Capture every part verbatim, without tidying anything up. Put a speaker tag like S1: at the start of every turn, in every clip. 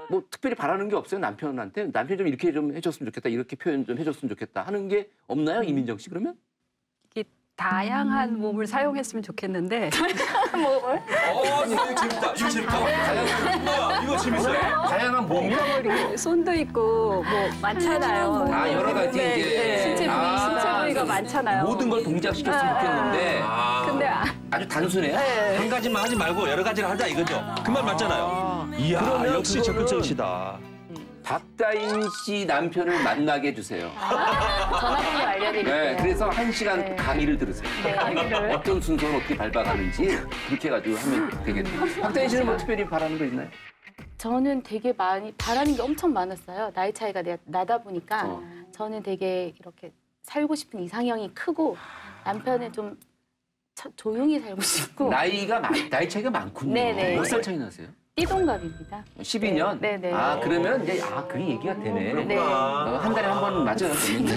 S1: 뭐 특별히 바라는 게 없어요, 남편한테? 남편이 좀 이렇게 좀 해줬으면 좋겠다, 이렇게 표현 좀 해줬으면 좋겠다 하는 게 없나요, 이민정 씨 그러면?
S2: 이게 다양한 몸을 사용했으면 좋겠는데.
S3: 몸을?
S4: 어, 이거 재밌다. 이거 재밌다. 뭐야, 이거 재밌어요.
S1: 다양한 몸이?
S2: 이렇게 손도 있고 뭐 많잖아요.
S1: 아, 여러 가지
S2: 네,
S1: 이제.
S2: 네. 신체 부위,
S1: 아,
S2: 신체 부위가 많잖아요.
S1: 모든 걸 동작시켰으면 좋겠는데
S4: 아.
S2: 근데 아,
S1: 아주 단순해요?
S2: 네.
S4: 한 가지만 하지 말고 여러 가지를 하자 이거죠. 그 말 맞잖아요. 이야,
S1: 그러면
S4: 역시
S1: 그거는-
S4: 적극적이시다.
S1: 박다인 씨 남편을 만나게 해주세요.
S3: 전화번호 알려드릴게요.
S1: 네, 그래서 한 시간
S3: 네.
S1: 강의를 들으세요.
S3: 네, 강의를.
S1: 어떤 순서를 어떻게 밟아가는지 그렇게 해가지고 하면 되겠네요. 박다인 씨는 뭐 특별히 바라는 거 있나요?
S3: 저는 되게 많이 바라는 게 엄청 많았어요. 나이 차이가 내- 나다 보니까
S1: 어.
S3: 저는 되게 이렇게 살고 싶은 이상형이 크고 남편은 좀 저- 조용히 살고 싶고
S1: 나이가 많, 나이 차이가 많군요.
S3: 네네.
S1: 몇 살 차이 나세요?
S3: 띠동갑입니다.
S1: 십이 년?
S3: 네, 네.
S1: 아, 그러면 이제, 아, 그 얘기가 되네.
S3: 네.
S1: 어, 한 달에 한 번 맞아요.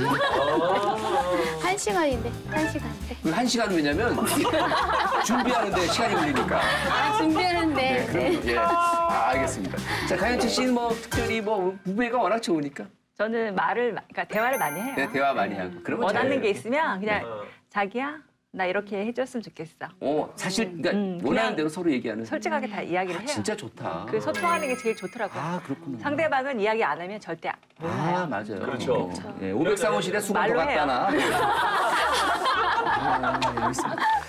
S3: 한 시간인데 한 시간인데
S1: 그 한 시간 왜냐면 준비하는데 시간이 걸리니까.
S3: 아, 준비하는데
S1: 네, 그럼, 예. 아, 알겠습니다. 자, 가연치 씨는 뭐 특별히 뭐 부부애가 워낙 좋으니까.
S5: 저는 말을, 마- 그러니까 대화를 많이 해요.
S1: 네, 대화 많이 하고. 그러면
S5: 원하는
S1: 잘-
S5: 게 있으면 그냥
S4: 어.
S5: 자기야, 나 이렇게 해줬으면 좋겠어.
S1: 어, 사실 그러니까
S5: 음,
S1: 원하는
S5: 그냥
S1: 대로 서로 얘기하는.
S5: 솔직하게 다 이야기를
S1: 아,
S5: 해요.
S1: 진짜 좋다.
S5: 그 소통하는 게 제일 좋더라고요.
S1: 아, 그렇구나.
S5: 상대방은 이야기 안 하면 절대 몰라요.
S1: 아, 맞아요.
S4: 그렇죠.
S1: 어, 예, 오백 사무실에 수건 더
S5: 말로 해요.
S1: 갖다 놔. 아, 여기 있습니다.